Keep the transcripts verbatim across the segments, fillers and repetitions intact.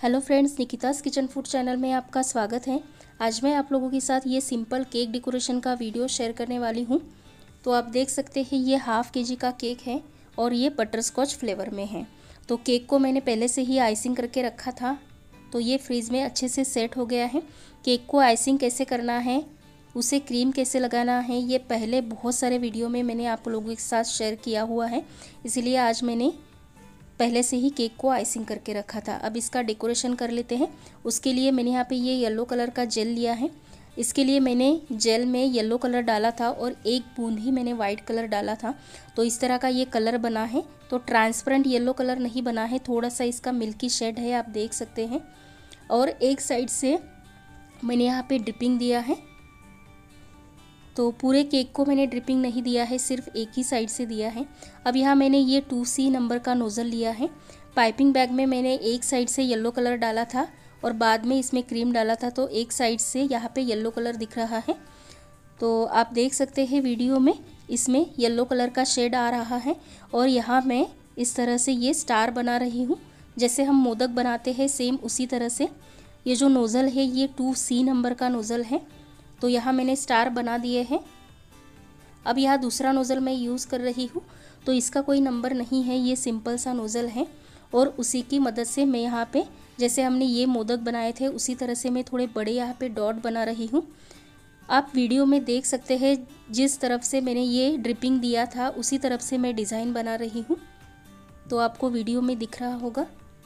Hello friends, Nikita's kitchen food channel में आपका स्वागत है। आज मैं आप लोगों के साथ ये सिंपल केक डेकोरेशन का वीडियो शेयर करने वाली हूँ। तो आप देख सकते हैं ये हाफ़ के जी का केक है और ये बटरस्कॉच फ्लेवर में है। तो केक को मैंने पहले से ही आइसिंग करके रखा था, तो ये फ्रीज़ में अच्छे से सेट हो गया है। केक को आइसिंग कैसे करना है, उसे क्रीम कैसे लगाना है, ये पहले बहुत सारे वीडियो में मैंने आप लोगों के साथ शेयर किया हुआ है, इसीलिए आज मैंने पहले से ही केक को आइसिंग करके रखा था। अब इसका डेकोरेशन कर लेते हैं। उसके लिए मैंने यहाँ पे ये येलो कलर का जेल लिया है। इसके लिए मैंने जेल में येलो कलर डाला था और एक बूंद ही मैंने वाइट कलर डाला था, तो इस तरह का ये कलर बना है। तो ट्रांसपेरेंट येलो कलर नहीं बना है, थोड़ा सा इसका मिल्की शेड है, आप देख सकते हैं। और एक साइड से मैंने यहाँ पे ड्रिपिंग दिया है। तो पूरे केक को मैंने ड्रिपिंग नहीं दिया है, सिर्फ एक ही साइड से दिया है। अब यहाँ मैंने ये टू सी नंबर का नोज़ल लिया है। पाइपिंग बैग में मैंने एक साइड से येलो कलर डाला था और बाद में इसमें क्रीम डाला था, तो एक साइड से यहाँ पे येलो कलर दिख रहा है। तो आप देख सकते हैं वीडियो में, इसमें येलो कलर का शेड आ रहा है। और यहाँ मैं इस तरह से ये स्टार बना रही हूँ, जैसे हम मोदक बनाते हैं सेम उसी तरह से। ये जो नोज़ल है ये टू सी नंबर का नोज़ल है, तो यहाँ मैंने स्टार बना दिए हैं। अब यहाँ दूसरा नोज़ल मैं यूज़ कर रही हूँ, तो इसका कोई नंबर नहीं है, ये सिंपल सा नोज़ल है। और उसी की मदद से मैं यहाँ पे, जैसे हमने ये मोदक बनाए थे उसी तरह से मैं थोड़े बड़े यहाँ पे डॉट बना रही हूँ। आप वीडियो में देख सकते हैं, जिस तरफ से मैंने ये ड्रिपिंग दिया था उसी तरफ से मैं डिज़ाइन बना रही हूँ, तो आपको वीडियो में दिख रहा होगा।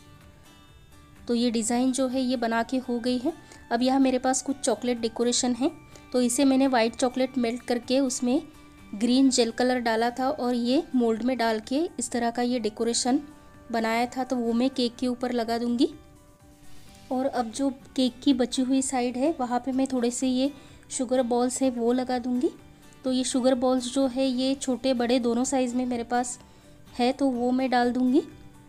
तो ये डिज़ाइन जो है ये बना के हो गई है। अब यहाँ मेरे पास कुछ चॉकलेट डेकोरेशन है, तो इसे मैंने वाइट चॉकलेट मेल्ट करके उसमें ग्रीन जेल कलर डाला था और ये मोल्ड में डाल के इस तरह का ये डेकोरेशन बनाया था, तो वो मैं केक के ऊपर लगा दूंगी। और अब जो केक की बची हुई साइड है वहाँ पे मैं थोड़े से ये शुगर बॉल्स है वो लगा दूंगी। तो ये शुगर बॉल्स जो है ये छोटे बड़े दोनों साइज़ में मेरे पास है, तो वो मैं डाल दूंगी।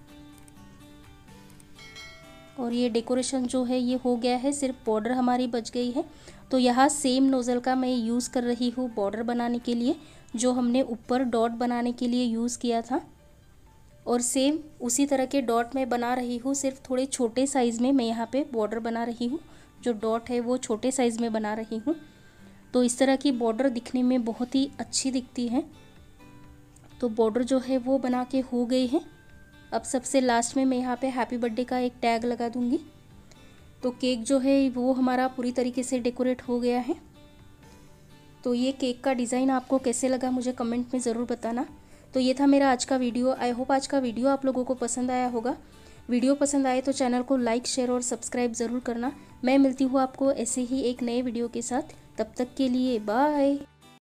और ये डेकोरेशन जो है ये हो गया है, सिर्फ बॉर्डर हमारी बच गई है। तो यहाँ सेम नोज़ल का मैं यूज़ कर रही हूँ बॉर्डर बनाने के लिए, जो हमने ऊपर डॉट बनाने के लिए यूज़ किया था। और सेम उसी तरह के डॉट मैं बना रही हूँ, सिर्फ थोड़े छोटे साइज़ में मैं यहाँ पे बॉर्डर बना रही हूँ। जो डॉट है वो छोटे साइज़ में बना रही हूँ, तो इस तरह की बॉर्डर दिखने में बहुत ही अच्छी दिखती है। तो बॉर्डर जो है वो बना के हो गई है। अब सबसे लास्ट में मैं यहाँ पे हैप्पी बर्थडे का एक टैग लगा दूँगी। तो केक जो है वो हमारा पूरी तरीके से डेकोरेट हो गया है। तो ये केक का डिज़ाइन आपको कैसे लगा मुझे कमेंट में ज़रूर बताना। तो ये था मेरा आज का वीडियो। आई होप आज का वीडियो आप लोगों को पसंद आया होगा। वीडियो पसंद आए तो चैनल को लाइक, शेयर और सब्सक्राइब ज़रूर करना। मैं मिलती हूँ आपको ऐसे ही एक नए वीडियो के साथ। तब तक के लिए बाय।